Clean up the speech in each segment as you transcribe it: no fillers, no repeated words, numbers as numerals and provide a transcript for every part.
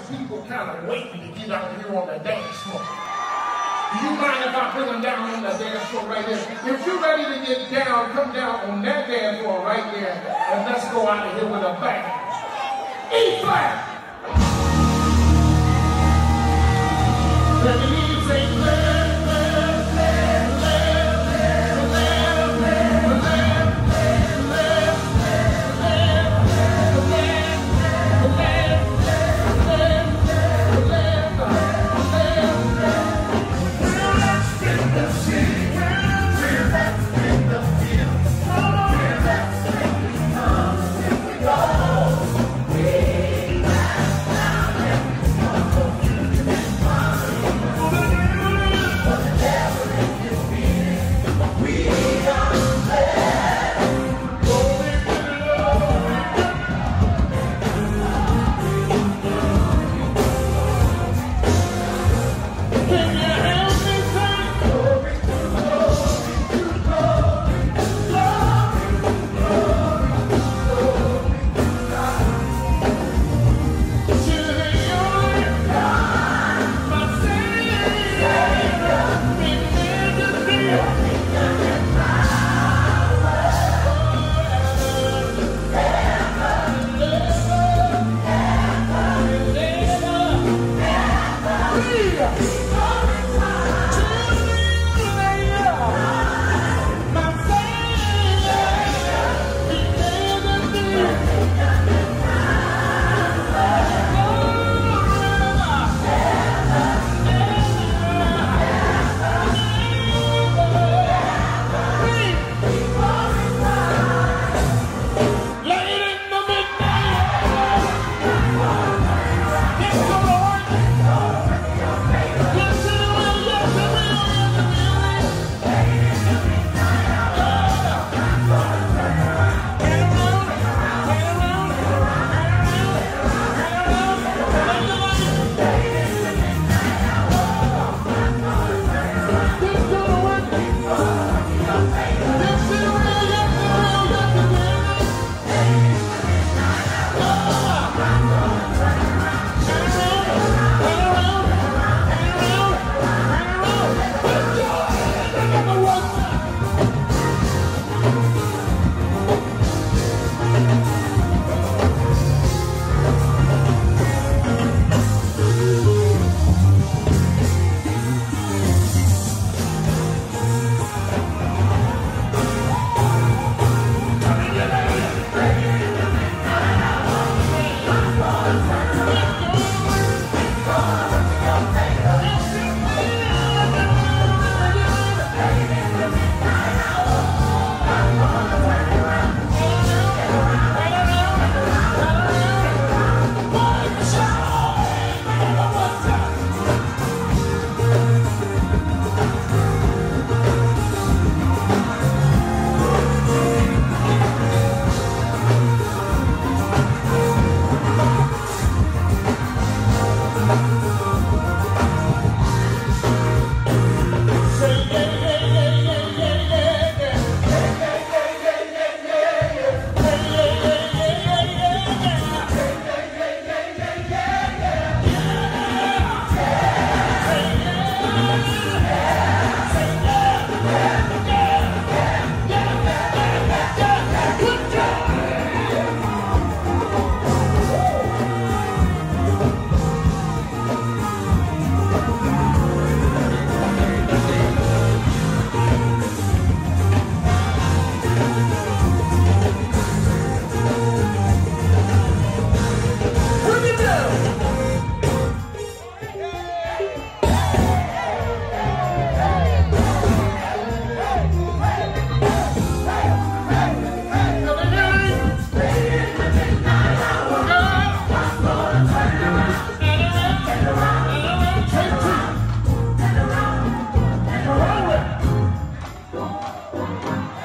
people kind of waiting to get out here on the dance floor. Do you mind if I bring them down on the dance floor right there? If you're ready to get down, come down on that dance floor right there, and let's go out of here with a bang. E flat. Let me say left, left, left, left, left, left, left,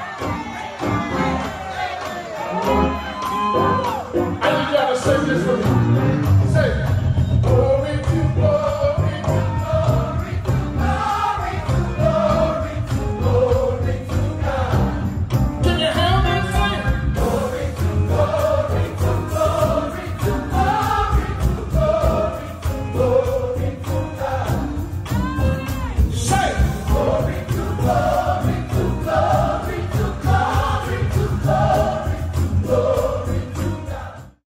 I need y'all to say this for me.